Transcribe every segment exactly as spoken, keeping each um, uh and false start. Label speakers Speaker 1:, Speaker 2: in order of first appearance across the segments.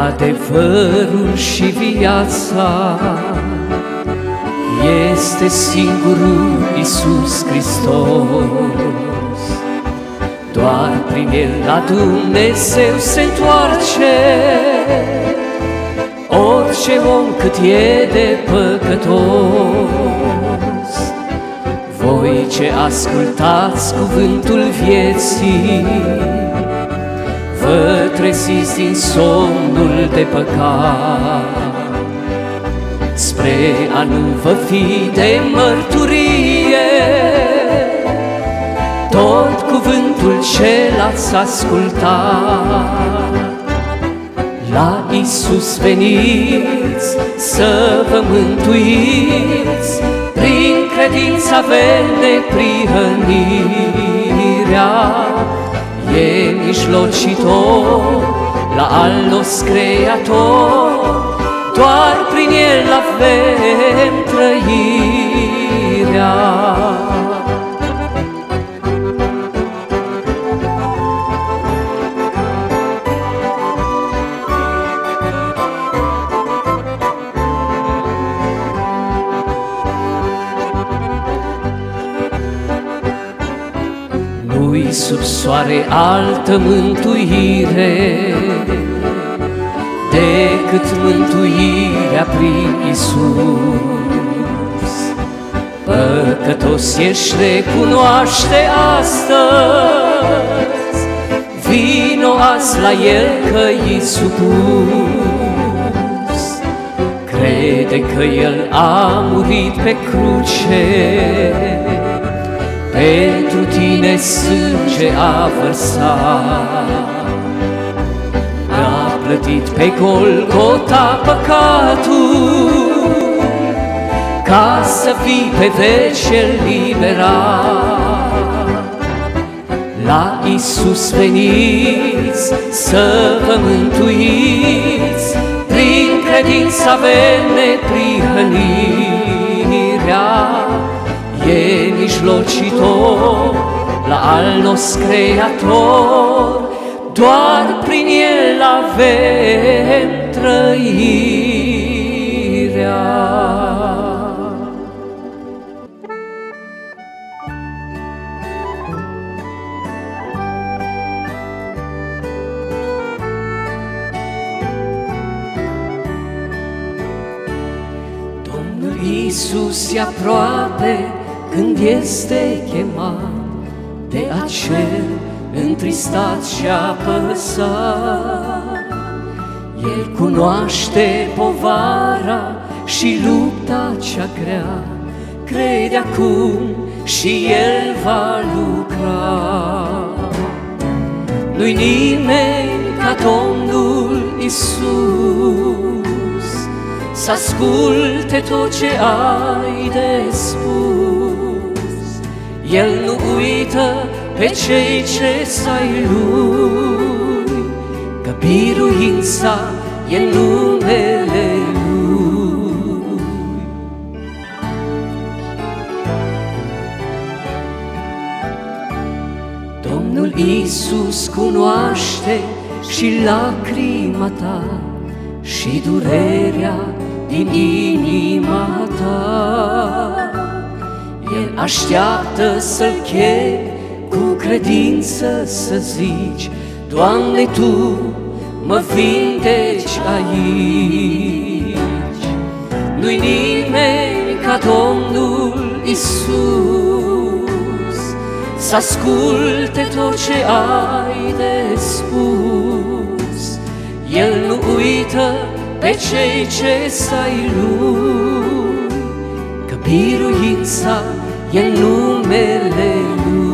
Speaker 1: Adevărul și viața este singurul Iisus Hristos. Doar prin El la Dumnezeu se întoarce orice om cât e de păcătos. Voi ce ascultați cuvântul vieții, vă treziți din somnul de păcat, spre a nu vă fi de mărturie tot cuvântul ce l-ați ascultat. La Iisus veniți să vă mântuiți, prin credința avem neprihănirea. E mijlocitor la al nostru Creator, doar prin El avem trăirea. Nu-i sub soare altă mântuire decât mântuirea prin Iisus. Păcătos ești, recunoaște astăzi, vino azi la El că-i supus. Crede că El a murit pe cruce, pentru tine sânge a vărsat. A plătit pe Golgota păcatul, ca să fii pe veci eliberat. La Iisus veniți să vă mântuiți, prin credință avem neprihănirea. E mijlocitor la al nostru Creator, doar prin El avem trăirea. Domnul Iisus e aproape când este chemat de acel întristat și apăsat. El cunoaște povara și lupta cea grea, crede acum și El va lucra. Nu-i nimeni ca Domnul Iisus, să asculte tot ce ai de spus. El nu uită pe cei ce s-ai Lui, că biruința e în numele Lui. Domnul Iisus cunoaște și lacrima ta și durerea din inima ta. El așteaptă să-L chemi cu credință, să zici: Doamne, Tu mă vindeci aici. Nu-i nimeni ca Domnul Iisus, să asculte tot ce ai de spus. El nu uită pe cei ce s-ai Lui, că biruința e în numele Lui.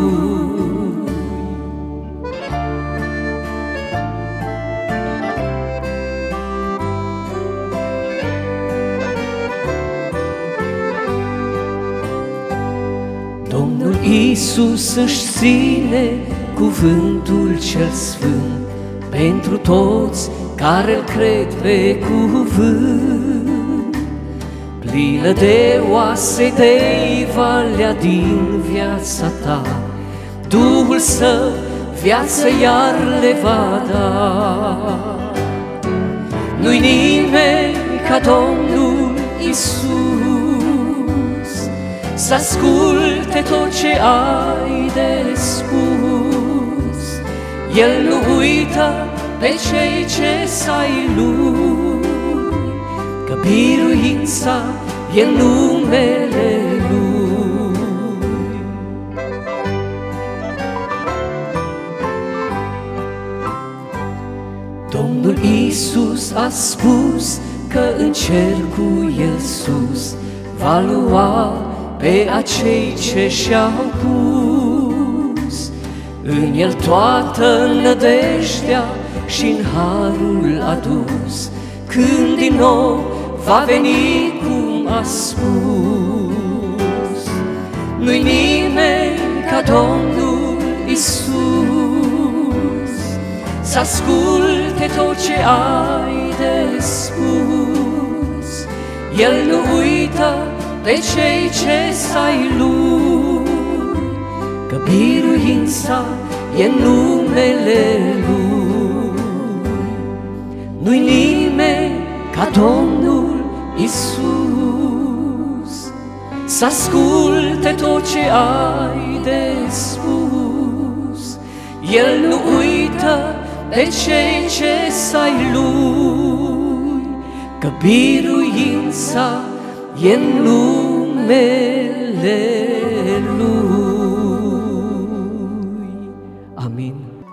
Speaker 1: Domnul Iisus își ține cuvântul cel sfânt pentru toți care-L cred pe cuvânt. Plină de oase de valea din viața ta, Duhul Său viață iar le va da. nu-i nimeni ca Domnul Iisus. Să asculte tot ce ai de spus. El nu uită pe cei ce s-ai Lui, că biruința e numele Lui. Domnul Iisus a spus că în cer cu El sus va lua pe acei ce și-au pus în El toată nădejdea și în harul adus, când din nou va veni cum a spus. Nu-i nimeni ca Domnul Iisus. Să asculte tot ce ai de spus. El nu uită pe cei ce s-ai Lui, că biruința e numele Lui. Nu-i nimeni ca Domnul Iisus. Să asculte tot ce ai de spus. El nu uită pe cei ce s-ai Lui, că biruința e în numele Lui. Amin.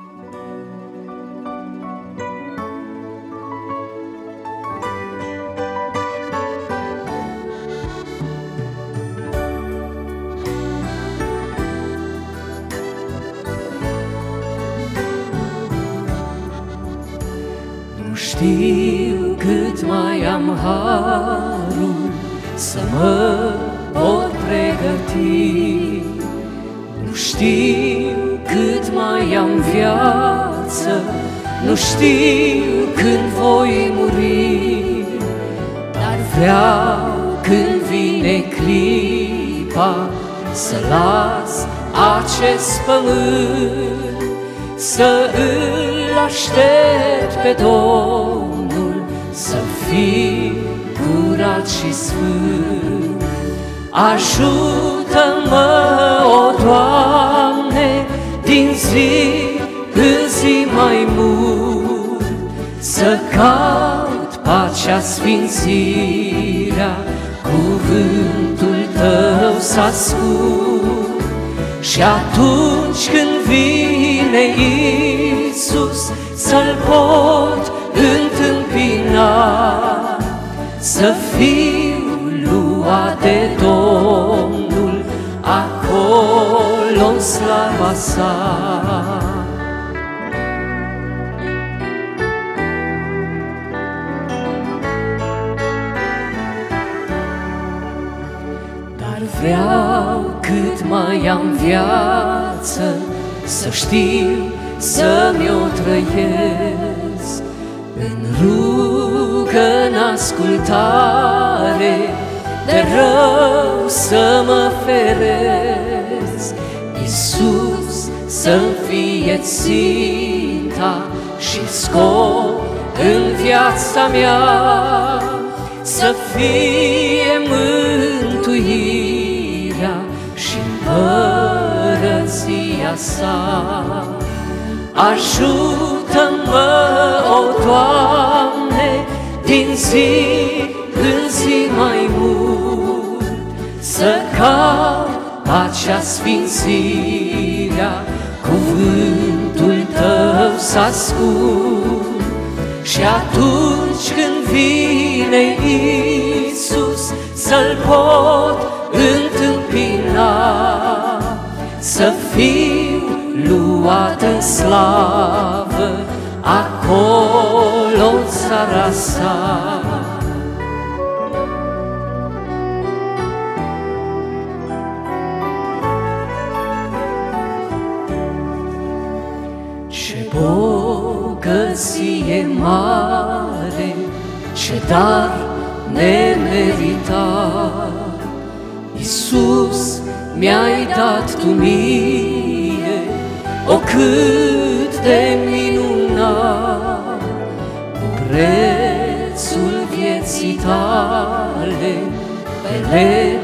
Speaker 1: Nu știu cât mai am harul să mă pot pregăti, nu știu cât mai am viață, nu știu când voi muri, dar vreau când vine clipa să las acest pământ, să îl aștept pe Domnul, să fiu curat și sfânt. Ajută-mă, o Doamne, din zi în zi mai mult, să caut pacea, sfințirea, cuvântul Tău să ascult. Și atunci când vine Iisus, să-L pot întâmpina, să fiu luat de Domnul acolo în slava Sa. Dar vreau cât mai am viață să știu să-mi o trăiesc în rugă, în ascultare, de rău să mă feresc. Iisus să-mi fie ținta și scop în viața mea, să fie mântuirea și împărăția Sa. Ajută-mă, o Doamne, din zi în zi mai mult, să caut pacea, sfințirea, cuvântul Tău să ascult. Și atunci când vine Iisus, să-L pot întâmpina, să fiu luat în slavă acolo în țara Sa. Ce bogăție mare, ce dar nemeritat, Iisus, mi-ai dat Tu mie, o cât de minunat, cu preț tale, pe lemn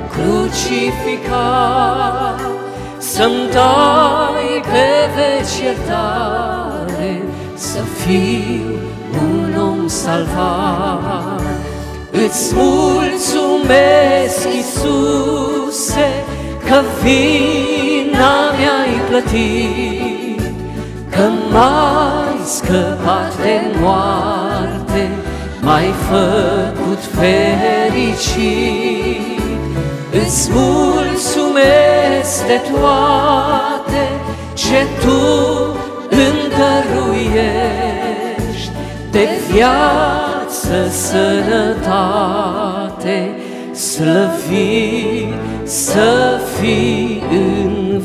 Speaker 1: crucificat, să-mi dai pe veci iertare, să fiu un om salvat. Îți mulțumesc, Iisuse, că vina mi-ai plătit, că m-ai scăpat de moarte, m-ai făcut fericit. Îți mulțumesc de toate ce Tu îmi dăruiești, de viață, sănătate, slăvit să fii în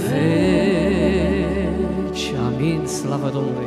Speaker 1: veci. Amin, slavă Domnului!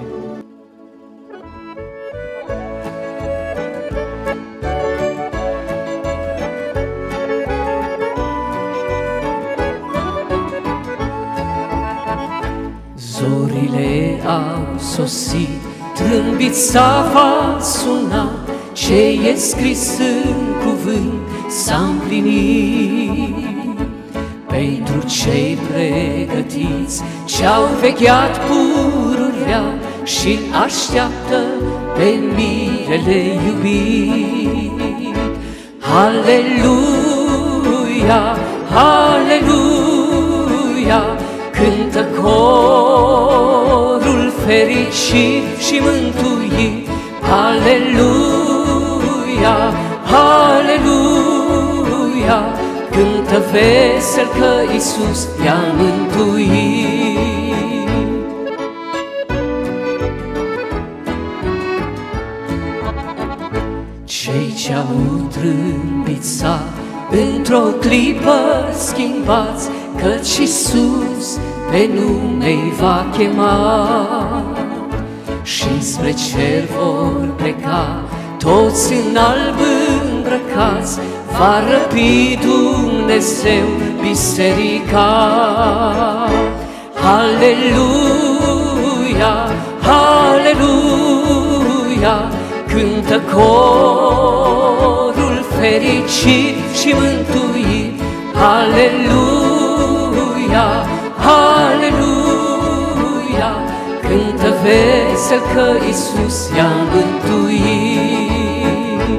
Speaker 1: Zorile au sosit, trâmbița va suna, ce e scris în cuvânt s-a împlinit. Pentru cei pregătiți, ce-au vegheat pururea și așteaptă pe mirele iubit. Aleluia, aleluia, cântă corul fericit și mântuit. Aleluia, aleluia, cântă vesel că Iisus i-a mântuit. Cei ce-au trâmbițat, într-o clipă schimbați, căci Iisus pe nume-i va chema. Și spre cer vor pleca, toți în alb îmbrăcați, va răpi Dumnezeu biserica. Aleluia, aleluia, cântă corul fericit și mântuit. Aleluia, aleluia, cântă vesel că Iisus i-a mântuit.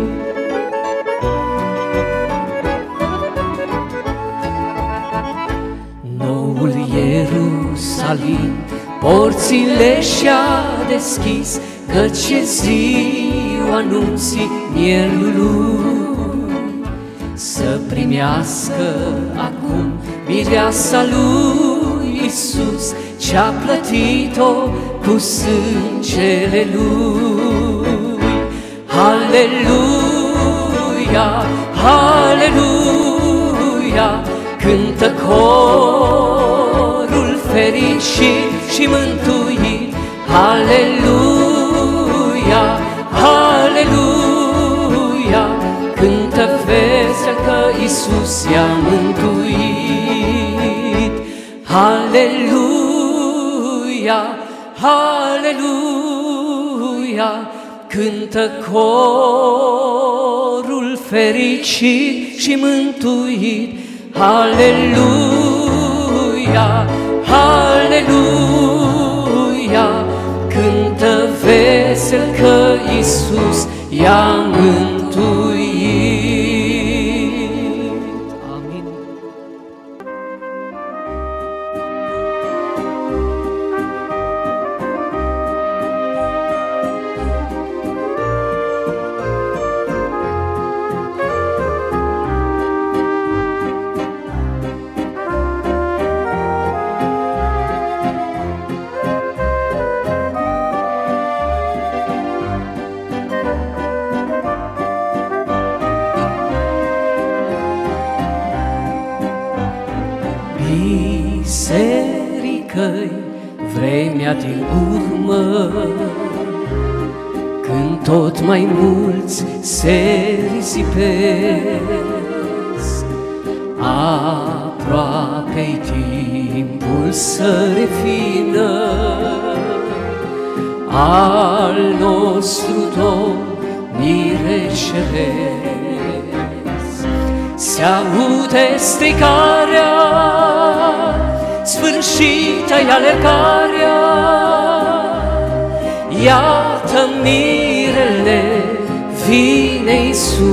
Speaker 1: Noul Ierusalim porțile și-a deschis, căci e ziua anunții mielului. Să primească acum mireasa lui Iisus, ce-a plătit-o cu sângele Lui. Aleluia, aleluia, cântă corul fericit și mântuit. Aleluia, aleluia, cântă vesel că Iisus i-a mântuit. Aleluia, aleluia, cântă corul fericit și mântuit. Aleluia, aleluia, cântă vesel că Iisus i-a mântuit. Amin. Biserică-i vremea din urmă, când tot mai mulți se risipesc. Aproape-i timpul să revină al nostru Domn mire ceresc. se aude strigarea, sfârșită-i alergarea. Iată mirele, vine Iisus,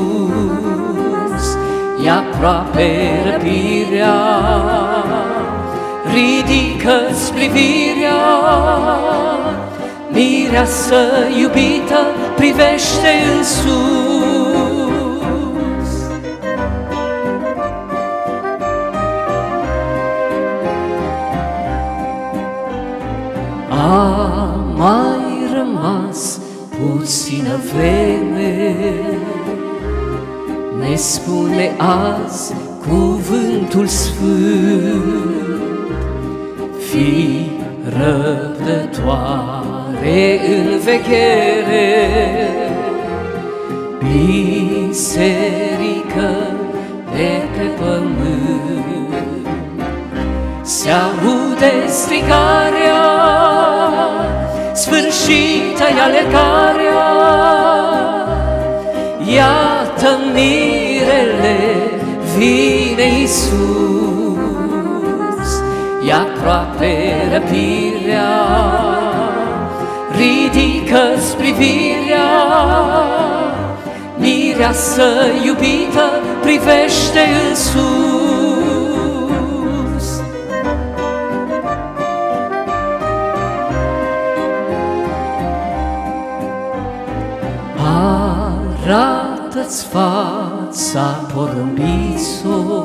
Speaker 1: e aproape răpirea. Ridică-ți privirea, mireasă iubită privește în sus. A mai rămas puțină vreme, ne spune azi cuvântul sfânt. Fii răbdătoare în veghere, biserică de pe pământ. Se aude strigarea, sfârșită-i alergarea. Iată mirele, vine Iisus, e aproape răpirea. Ridică-ți privirea, mireasă iubită privește în sus. Arată-ți fața, porumbițo,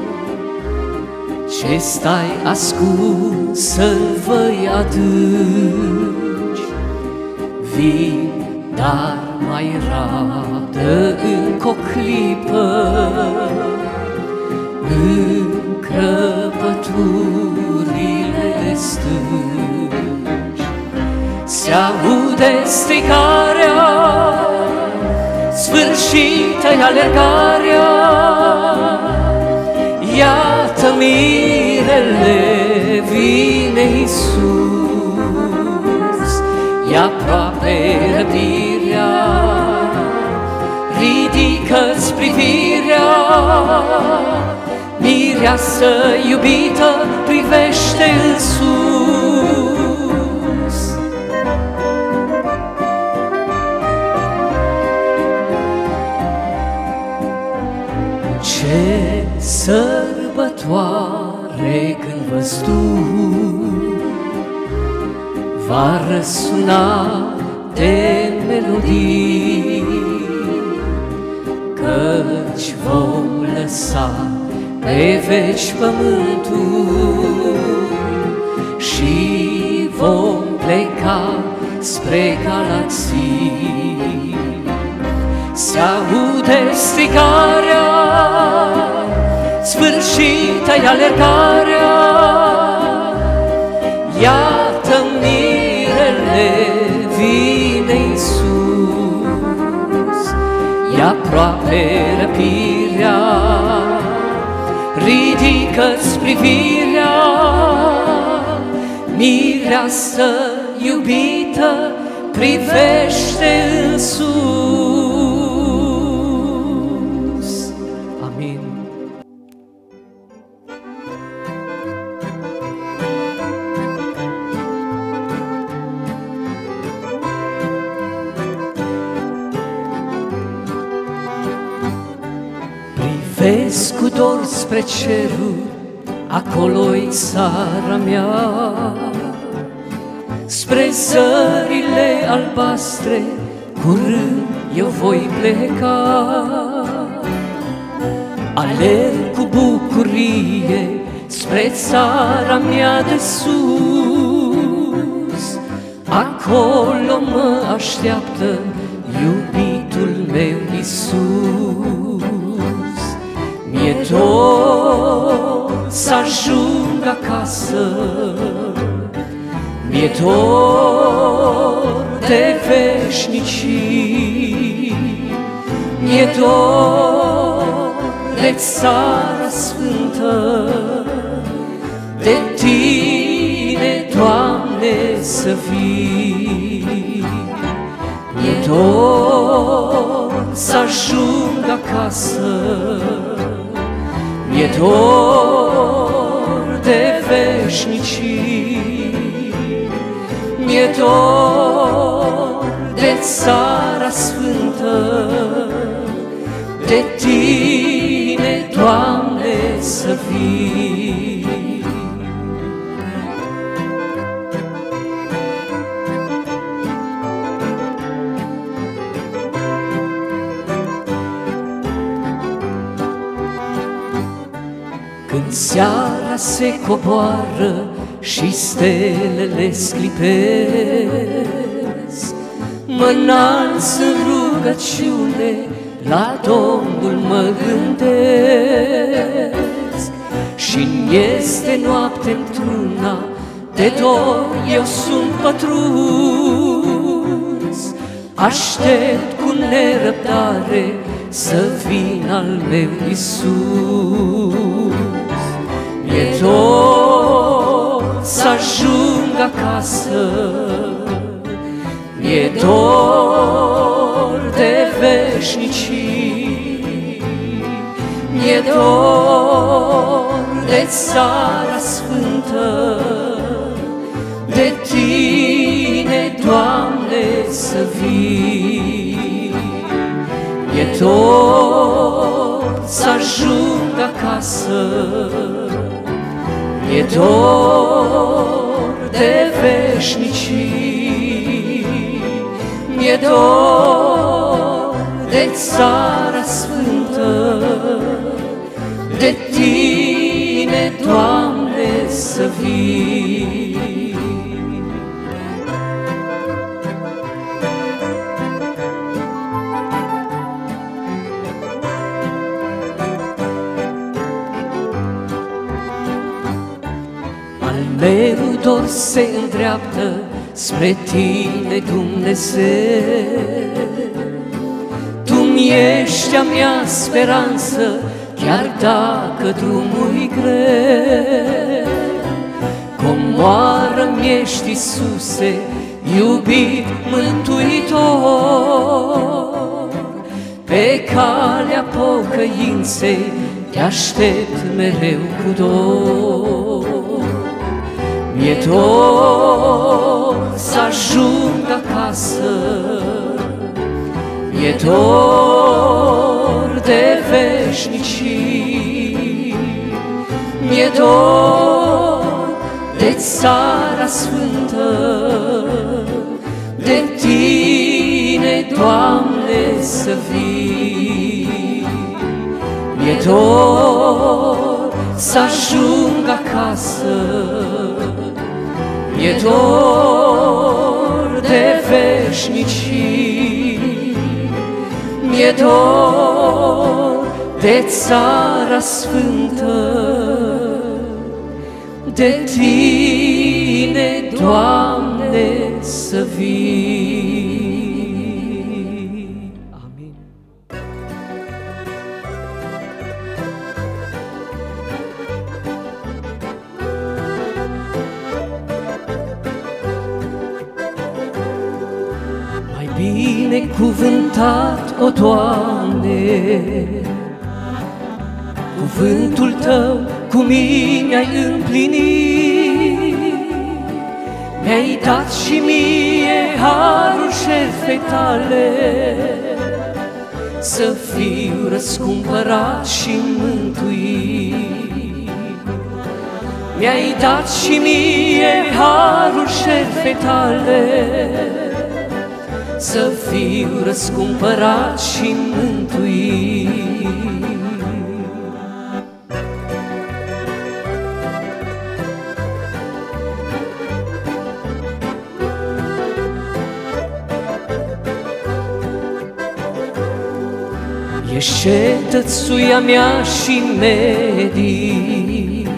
Speaker 1: ce stai ascuns în văi adânci. Vin, dar mai rabdă încă o clipă, în crăpăturile de stânci. Se aude strigarea, sfârșită-i alergarea. Iată mirele, vine Iisus, e aproape răpirea. Ridică-ți privirea, mireasă iubită privește în sus. Ce sărbătoare când văzduh va răsuna de melodii, căci vom lăsa pe veci pământul și vom pleca spre galaxii. Se aude strigarea, sfârșită-i alergarea. Iată mirele, vine Iisus, e aproape răpirea. Ridică-ți privirea, mireasă iubită privește în sus. Amin. Privesc cu dor spre cerul, acolo-i țara mea, spre zările albastre, curând eu voi pleca. Alerg cu bucurie spre țara mea de sus, acolo mă așteaptă iubitul meu Iisus. Mi-e dor să ajung acasă, mi-e dor de veșnicii, mi-e dor de țara sfântă, de Tine, Doamne, să vii. Mi-e dor să ajung acasă, mi-e dor de veșnicii, mi-e dor de țara sfântă, de Tine, Doamne, să vii. Când seara se coboară și stelele sclipesc, mă înalț în rugăciune, la Domnul mă gândesc. Și-mi este noapte într-una, de dor eu sunt pătruns, aștept cu nerăbdare să vin al meu Iisus. Mi-e dor să ajung acasă, mi-e dor de veșnicii, mi-e dor de țara sfântă, de Tine, Doamne, să vii. Mi-e dor să ajung acasă, mi-e dor de veșnicii, mi-e dor de țara sfântă, de Tine, Doamne, să vii. Al meu dor se îndreaptă spre Tine, Dumnezeu. Tu-mi ești a mea speranță, chiar dacă drumul-i greu. Comoară-mi ești, Iisuse, iubit Mântuitor. Pe calea pocăinței te aștept mereu cu dor. Mi-e dor să ajung acasă, mi-e dor de veșnicii, mi-e dor de țara sfântă, de Tine, Doamne, să vii. Mi-e dor să ajung acasă, mi-e dor de veșnicii, mi-e dor de țara sfântă, de Tine, Doamne, să vii. Amin. Mai binecuvântat, o Doamne, cuvântul Tău cu mine ai împlinit. Mi-ai dat și mie harul șerfei Tale, să fiu răscumpărat și mântuit. Mi-ai dat și mie harul șerfei Tale, să fiu răscumpărat și mântuit. Ești cetățuia mea și medii,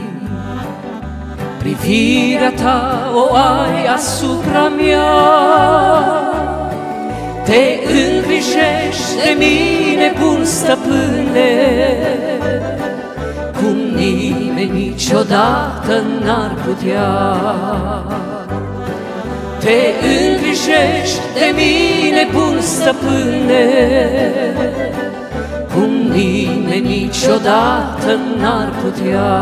Speaker 1: privirea Ta o ai asupra mea. Te îngrijești de mine, bun stăpâne, cum nimeni niciodată n-ar putea. te îngrijești de mine, bun stăpâne, cum nimeni niciodată n-ar putea.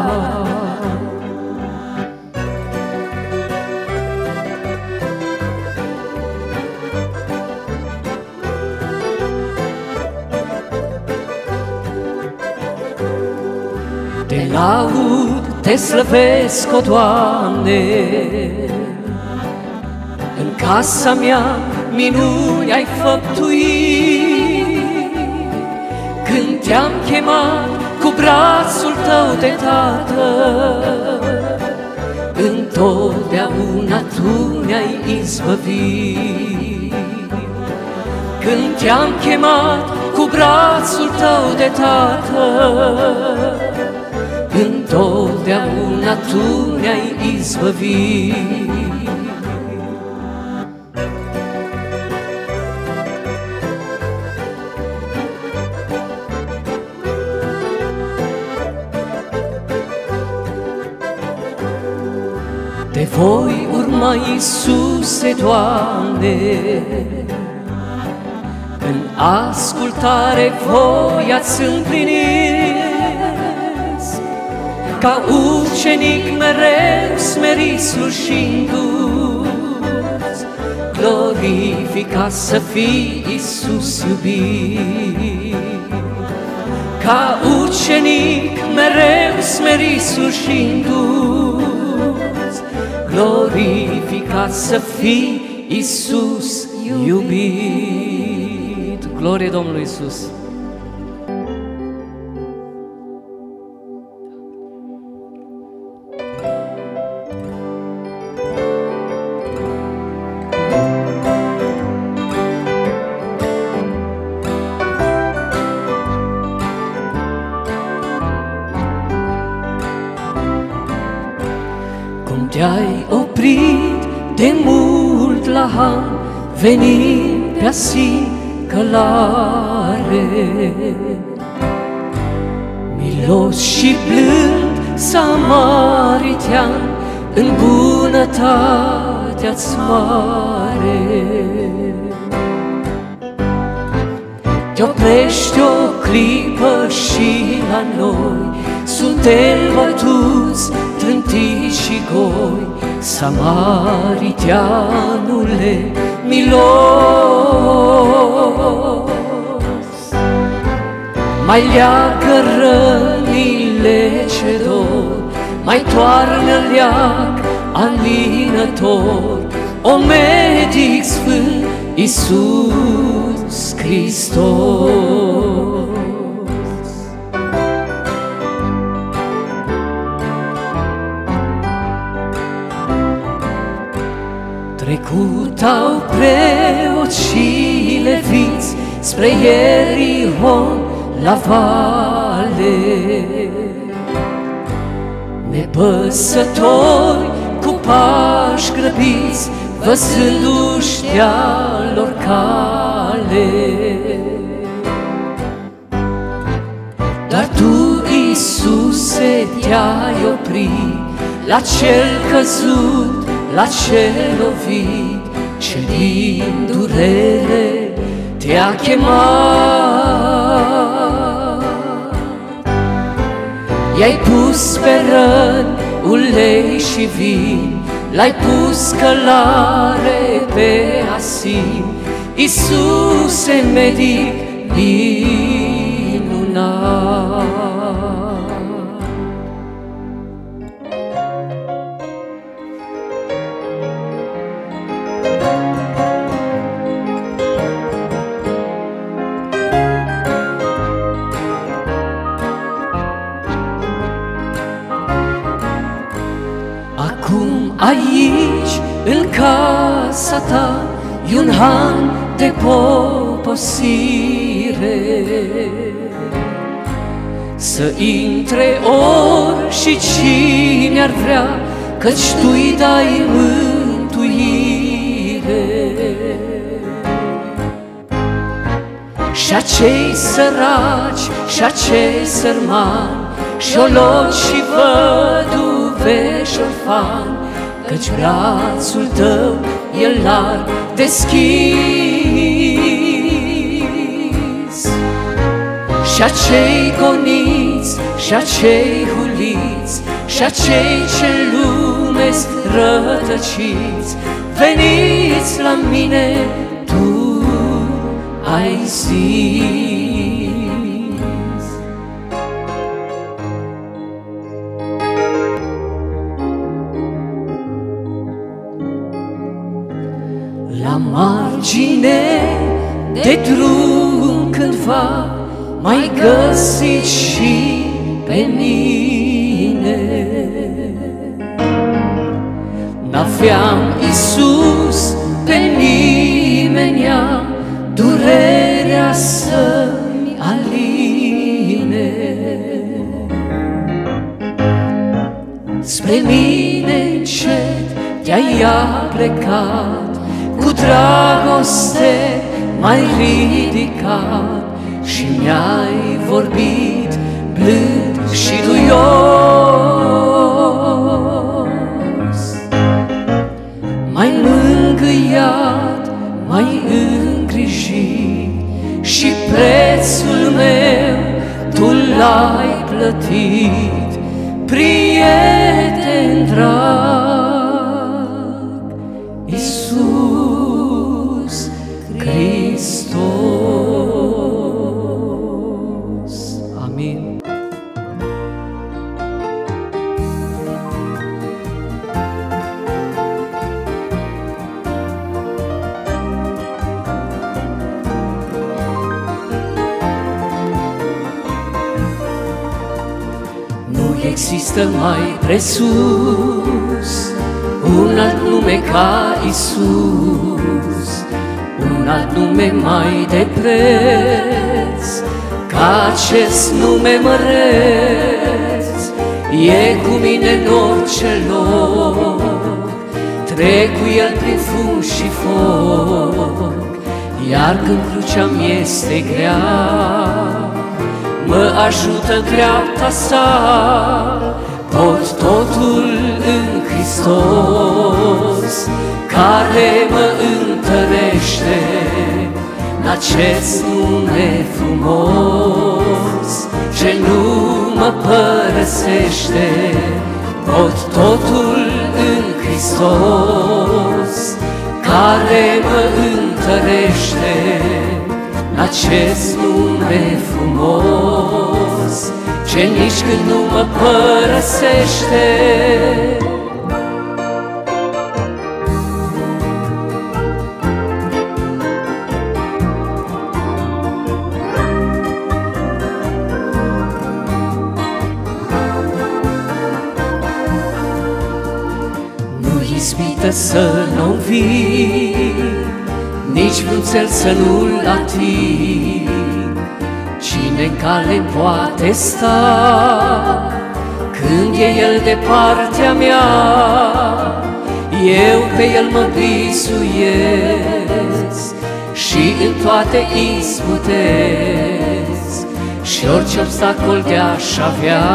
Speaker 1: Te laud, te slăvesc, o Doamne, în casa mea minuni ai făptuit. Când te-am chemat cu brațul tău de tată, întotdeauna tu ne-ai izbăvit. Când te-am chemat cu brațul tău de tată, întotdeauna tu ne-ai izbăvit. Te voi urma, Iisuse, Doamne, în ascultare voia-ți împlinesc. Ca ucenic mereu smerit slușindu-ți, glorificat să fii, Iisus iubit. Ca ucenic mereu smerit slușindu-ți, glorificat să fii, Iisus iubit. Glorie Domnului Iisus! Te-ai oprit de mult la han, venind pe-a si călare. Milos și blând, samaritean, în bunătatea-ți mare. Te oprești o clipă și la noi, suntem bătuți, trântiți și goi, samariteanule milos. Mai leagă rănile ce dor, mai toarnă leac alinător, o medic sfânt, Iisus Hristos. Trecutau preoți și leviți spre Ierihon la vale, nepăsători cu pași grăbiți, văzându-și de-a lor cale. Dar tu, Iisuse, te-ai oprit la cel căzut, la cel lovit, ce din durere te-a chemat. I-ai pus pe răni ulei și vin, l-ai pus călare pe asin, Iisuse medic minunat. Acum aici, în casa ta, e un han de poposire, să intre ori și cine ar vrea, căci tu-i dai mântuire. Și acei săraci, și acei sărmani, șoloci și văduve și orfani, căci brațul tău e larg deschis. Și acei goniți, și acei huliți, și acei ce lume-s rătăciți, veniți la mine, tu ai zis. La margine de drum cândva m-ai găsit și pe mine. N-aveam, Iisus, pe nimenea durerea să-mi aline. Spre mine încet te-ai aplecat, cu dragoste m-ai ridicat și mi-ai vorbit blând și duios. M-ai mângâiat, m-ai îngrijit și prețul meu tu l-ai plătit, prieten drag, Iisus Hristos. Amin. Nu există mai presus un alt nume ca Iisus, un alt nume mai de preț ca acest nume măreț. E cu mine în orice loc, trec cu el prin fum și foc, iar când crucea mi este grea, mă ajută dreapta sa. Pot totul în Hristos, care mă întărește în acest nume frumos, ce nu mă părăsește. Pot totul în Hristos, care mă întărește în acest nume frumos, ce nici când nu mă părăsește. Ispită să nu vii, nici vreun țel să nu-l ating. Cine-n cale poate sta când e el de partea mea? Eu pe el mă bizuiesc și în toate izbutesc, și orice obstacol de-aș avea,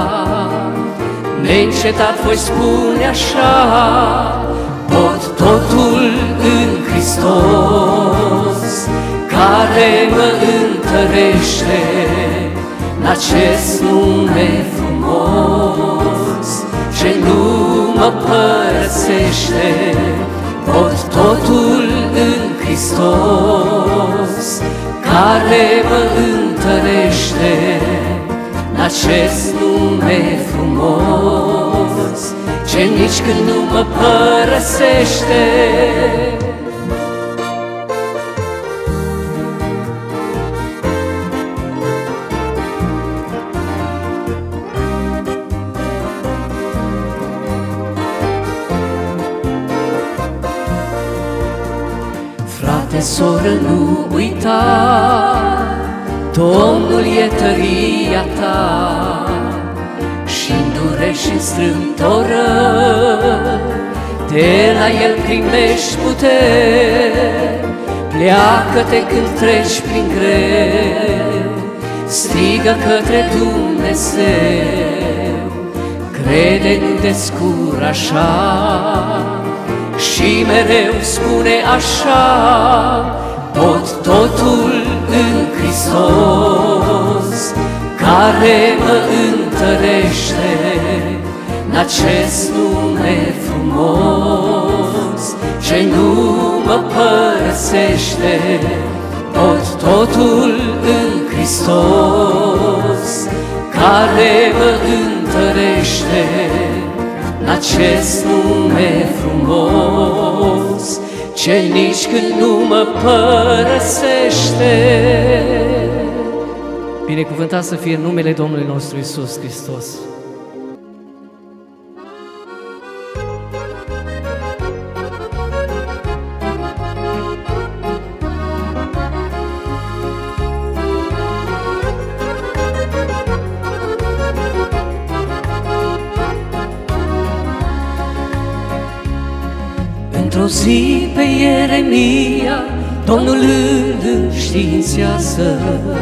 Speaker 1: neîncetat voi spune așa: pot totul în Hristos, care mă întărește în acest nume frumos, ce nu mă părăsește. Pot totul în Hristos, care mă întărește în acest nume frumos, ce nici când nu mă părăsește. Frate, soră, nu uita, Domnul e tăria ta, și-n dureri și-n strâmtoră, de la El primești putere. Pleacă-te când treci prin greu, strigă către Dumnezeu, crede, nu descuraja și mereu spune așa: pot totul în Hristos, care mă întărește în acest nume frumos, ce nu mă părăsește. Pot totul în Hristos, care mă întărește în acest nume frumos, ce nici când nu mă părăsește. Binecuvântat să fie numele Domnului nostru Iisus Hristos. Într-o zi pe Ieremia Domnul îl înștiințează,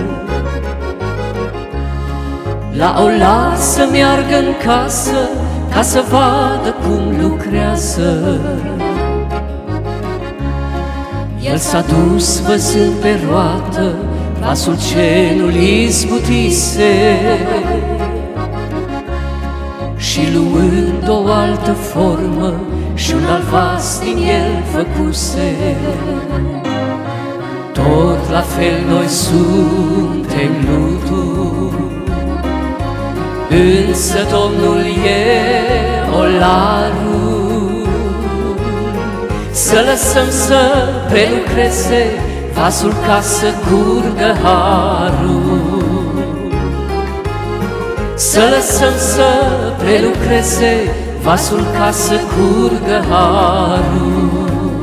Speaker 1: la o las să meargă în casă ca să vadă cum lucrează. El s-a dus văzând pe roată vasul ce nu-l izbutise și luând o altă formă și un alt vas din el făcuse. Tot la fel noi suntem lutul, însă Domnul e olarul. Să lăsăm să prelucreze vasul ca să curgă harul. Să lăsăm să prelucreze vasul ca să curgă harul.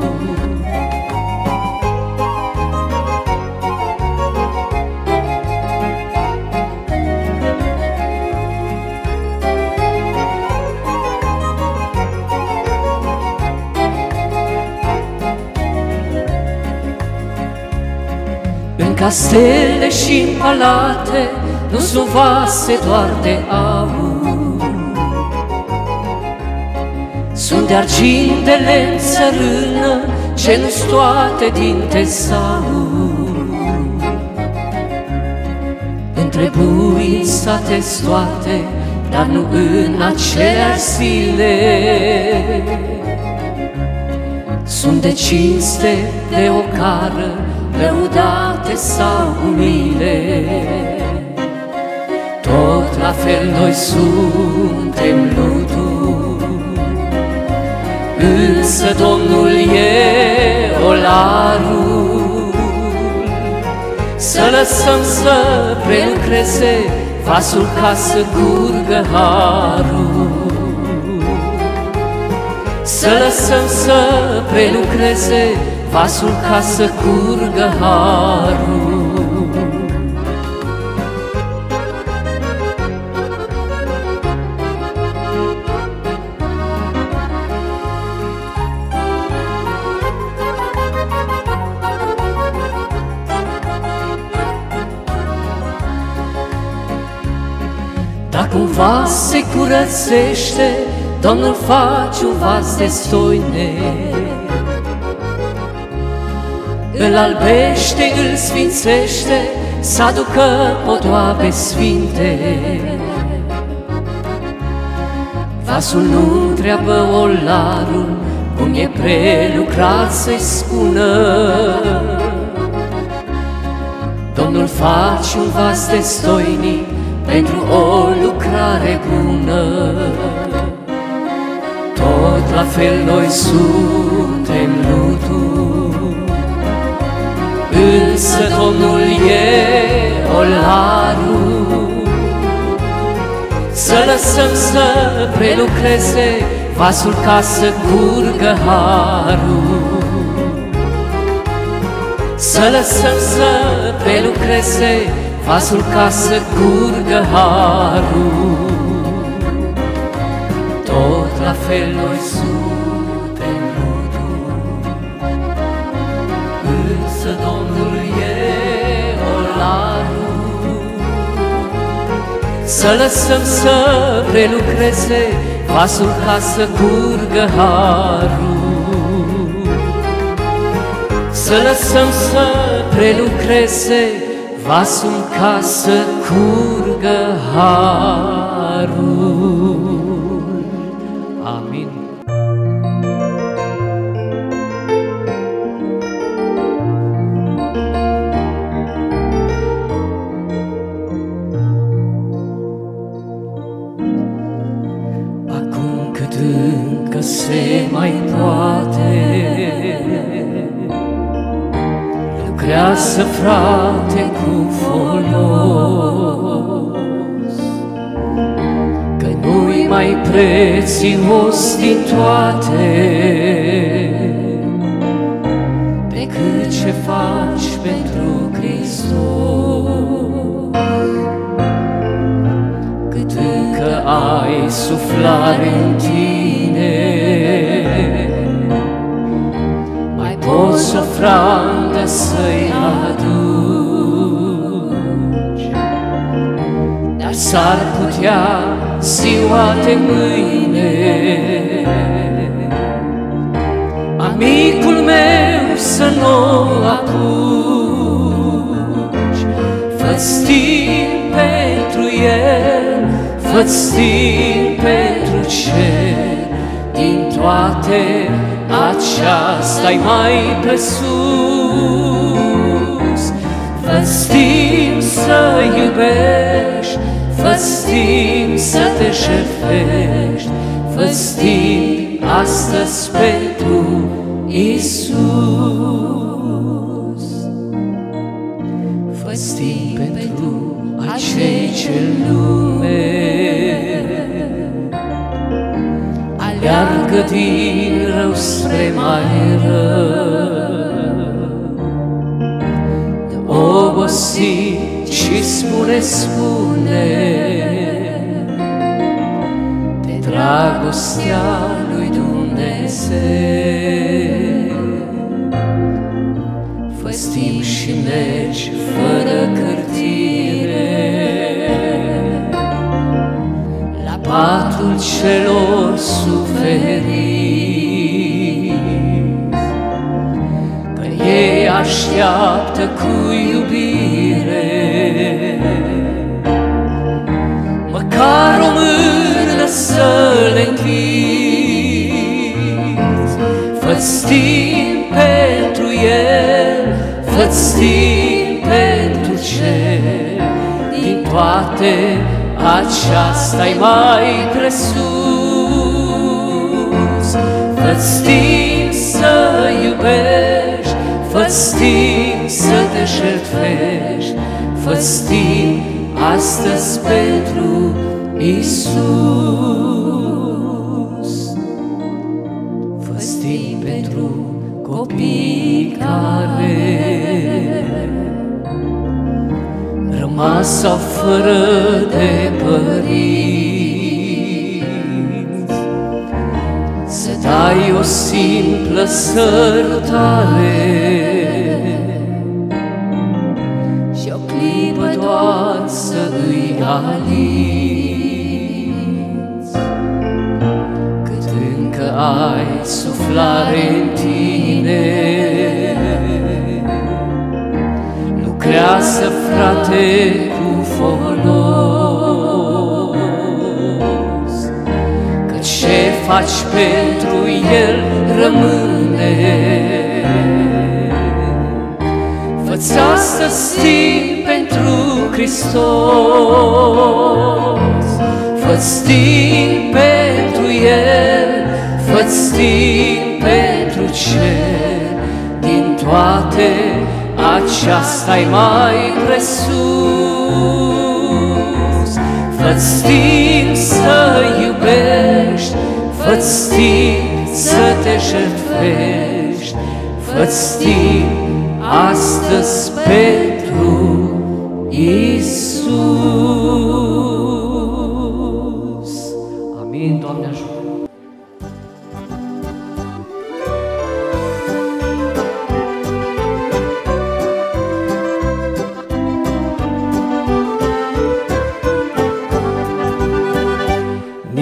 Speaker 1: În castele și în palate nu sunt vase doar de aur, sunt de argint, de lemn, țărână, ce nu-s toate din tezaur. Întrebuințate-s toate, dar nu în aceleași zile. Sunt de cinste, de ocară, lăudate sau umile. Tot la fel noi suntem lutul, însă Domnul e olarul. Să lăsăm să prelucreze vasul ca să curgă harul. Să lăsăm să prelucreze vasul ca să curgă harul. Dacă un vas se curățește, Domnul face un vas destoinic. Îl albește, îl sfințește, să aducă podoabe sfinte. Vasul nu întreabă olarul cum e prelucrat să-i spună. Domnul face un vas destoinic pentru o lucrare bună. Tot la fel noi suntem lutul, însă Domnul e olarul. Să lăsăm să prelucreze vasul ca să curgă harul. Să lăsăm să prelucreze vasul ca să curgă harul. Tot la fel noi suntem lutul, însă Domnul e olarul. să lăsăm să prelucreze vasul ca să curgă harul. Să lăsăm să prelucreze vasul ca să curgă harul. Amin. Acum cât încă se mai poate, lucrează, frate, cu folos, că nu-i mai prețios din toate decât ce faci pentru Hristos. Cât încă ai suflare în tine, mai poți ofrandă să-i aduci, dar s-ar putea ziua de mâine, amicul meu, să nu apuci. Fă-ți timp pentru el, fă-ți timp pentru cer, din toate aceasta-i mai presus. Fă-ți timp să iubești, fă-ți timp să te jertfești, fă-ți timp astăzi pentru Iisus. Fă-ți timp pentru acei ce-n lume aleargă din rău spre mai rău, de obosit și spune, spune de dragostea lui Dumnezeu. Fă-ți timp și mergi fără cârtire la patul celor suferiți, că ei așteaptă cu iubire măcar o mână să le închizi. Fă-ți timp pentru el, fă-ți timp pentru cer, din toate aceasta-i mai presus. Fă-ți timp să iubești, fă-ți timp să te jertfești, fă-ți timp astăzi pentru Iisus. Fă-ți timp pentru copiii care rămas sau fără de părinți, să dai o simplă sărutare și o clipă doar să îi alinți. Cât încă ai suflare în tine, lucrează, frate, cu folos, că ce faci pentru el rămâne. Fă-ți astăzi timp pentru Hristos, fă-ți timp pentru el, fă-ți timp pentru cer, din toate aceasta-i mai presus. Fă-ți timp să iubești, fă-ți timp să te jertfești, fă-ți timp astăzi pentru Iisus. Amin, Doamne ajută!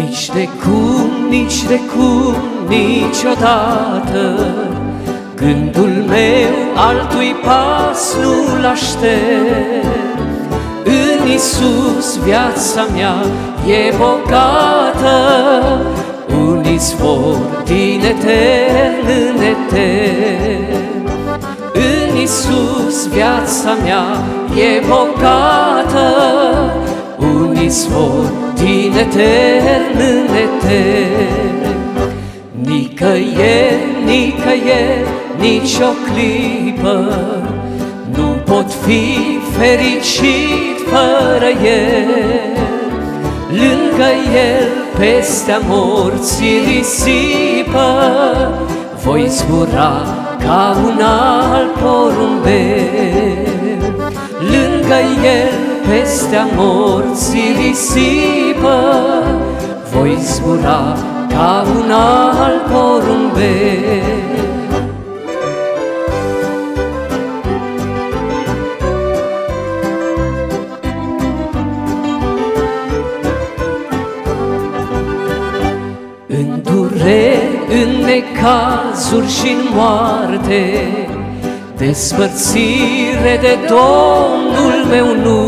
Speaker 1: Nici de cum, nici de cum, niciodată gândul meu altui pas nu-l aștept. În Iisus viața mea e bogată, un izvor din etern în etern. În Iisus viața mea e bogată, un izvor din etern în etern. Nicăieri, nicăieri, nici o clipă nu pot fi fericit fără El. Lângă El, pestea morții risipă, voi zbura ca un alt porumbel. Lângă El, pestea morții risipă, voi zbura ca un alt porumbel. În dureri, în necazuri și-n moarte, despărțire de Domnul meu nu.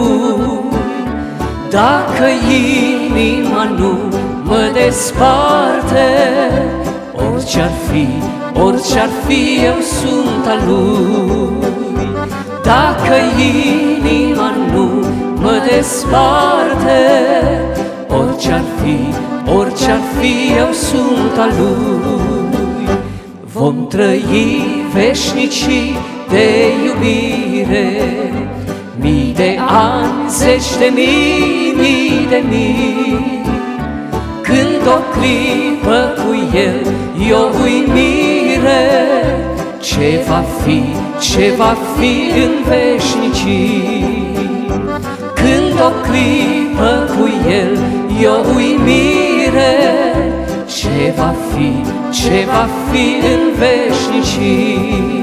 Speaker 1: Dacă inima nu mă desparte, orice-ar fi, orice-ar fi, eu sunt al Lui. Dacă inima nu mă desparte, orice-ar fi, orice-ar fi, eu sunt al Lui. Vom trăi veșnicii de iubire, mii de ani, zeci de mii, mii de mii. Când o clipă cu El e o uimire, ce va fi, ce va fi în veșnicii. Când o clipă cu El e o uimire, ce va fi, ce va fi în veșnicii.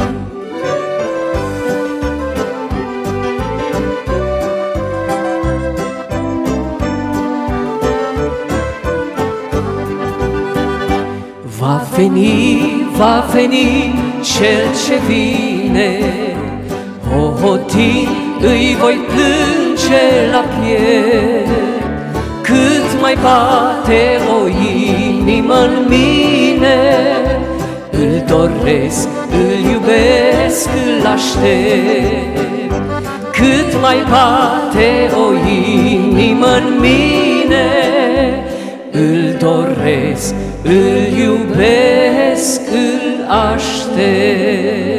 Speaker 1: Va veni, va veni Cel ce vine, hohotind îi voi plânge la piept. Cât mai bate o inimă-n mine, îl doresc, îl iubesc, îl aștept. Cât mai bate o inimă-n mine, îl doresc, îl iubesc, îl aștept.